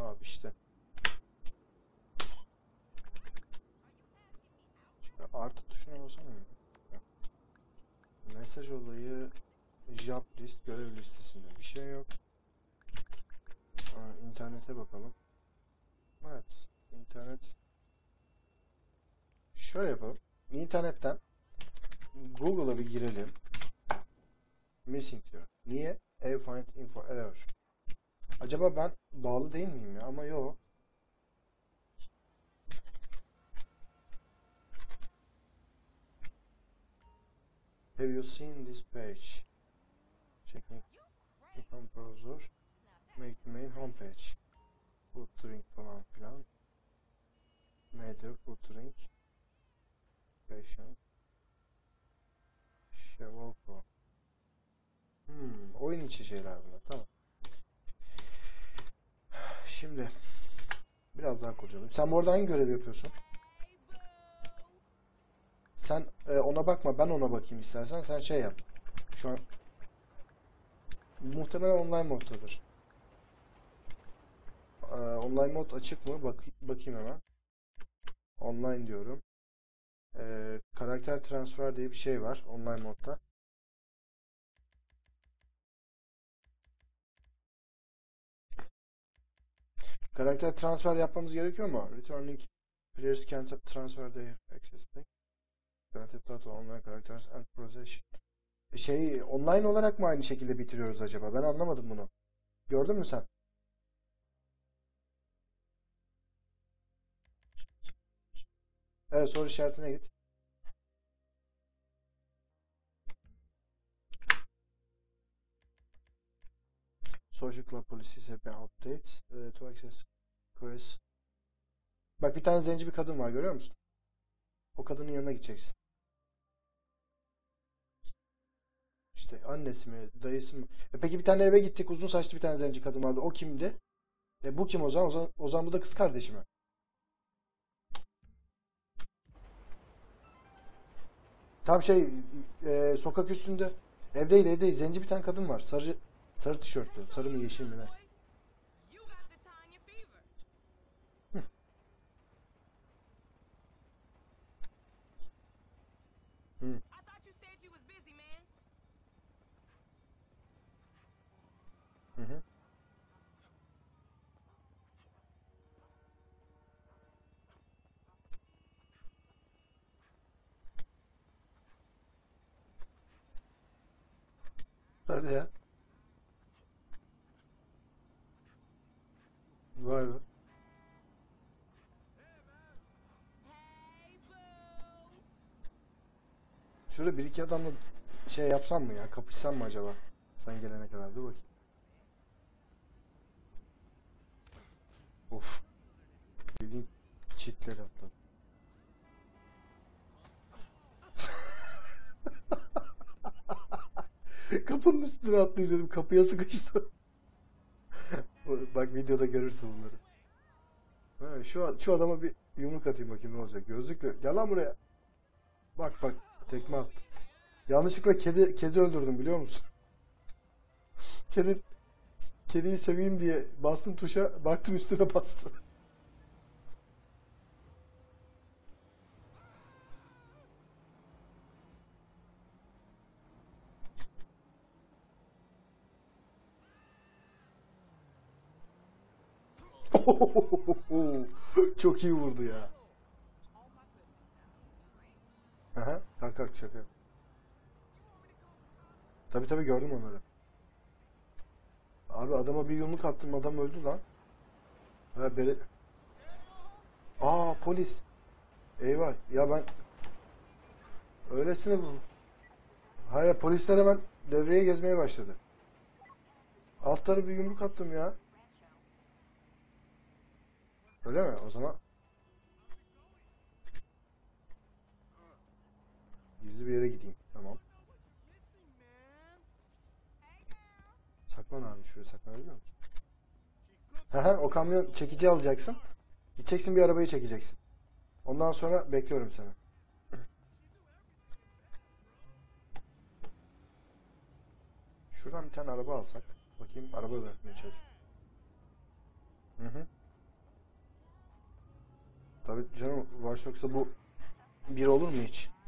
Abi işte. Şöyle artı tuşuna basamıyorum. Mesaj olayı job list görev listesinde bir şey yok. İnternete bakalım. Evet. İnternet. Şöyle yapalım. İnternetten Google'a bir girelim. Missing diyor. Niye? Find info error. Acaba ben bağlı değil miyim ya? Ama yok. Have you seen this page? Checking from browser. Make main homepage. Footering falan filan. Media footering. Fashion. Shevolko. Oyun içi şeyler bunlar. Tamam. Şimdi biraz daha kurcalayayım. Sen bu arada hangi görevi yapıyorsun? Sen ona bakma, ben ona bakayım istersen. Sen şey yap. Şu an muhtemelen online moddadır. Online mod açık mı? Bakayım hemen. Online diyorum. Karakter transfer diye bir şey var online modda. Karakter transfer yapmamız gerekiyor mu? Returning players can transfer their access. Granted data online characters and possession. Şey online olarak mı aynı şekilde bitiriyoruz acaba? Ben anlamadım bunu. Gördün mü sen? Evet, soru işaretine git. Social Club policies have been updated to access Chris. Bak bir tane zenci bir kadın var, görüyor musun? O kadının yanına gideceksin. İşte annesi mi, dayısı mı? Peki bir tane eve gittik, uzun saçlı bir tane zenci kadın vardı. O kimdi? Bu kim o zaman? O zaman bu da kız kardeşi mi? Tam şey sokak üstünde. Evdeydi. Zenci bir tane kadın var. Sarı tişörtlü. Sarı mı yeşil mi ne? Hı hı. Hı hı. Hadi ya. Vay be. Şurada bir iki adamla şey yapsam mı ya? Kapışsam mı acaba? Sen gelene kadar. Dur bakayım. Of. Bildiğin çitleri atladı. Kapının üstüne atlayıp kapıya sıkıştı. Bak videoda görürsün bunları. Ha, şu adama bir yumruk atayım bakayım ne olacak. Gözlüklü. Gel lan buraya. Bak tekme attı. Yanlışlıkla kedi öldürdüm biliyor musun? Kedi Kediyi seveyim diye bastım tuşa, baktım üstüne bastı. Çok iyi vurdu ya. Aha, kalk şaka. Tabii gördüm onları. Abi adama bir yumruk attım, adam öldü lan. Ha, polis. Eyvah. Ya ben öylesine bu. Hayır, polisler hemen devreye gezmeye başladı. Alt tarafı bir yumruk attım ya. Öyle mi? O zaman gizli bir yere gideyim. Tamam. Saklan abi, şuraya saklanabiliyor musun? O kamyon çekici alacaksın. Gideceksin bir arabayı çekeceksin. Ondan sonra bekliyorum seni. Şuradan bir tane araba alsak. Bakayım araba bırakmaya çalışıyorum. Hı hı. Tabii canım, Watch Dogs'ta bu bir olur mu hiç?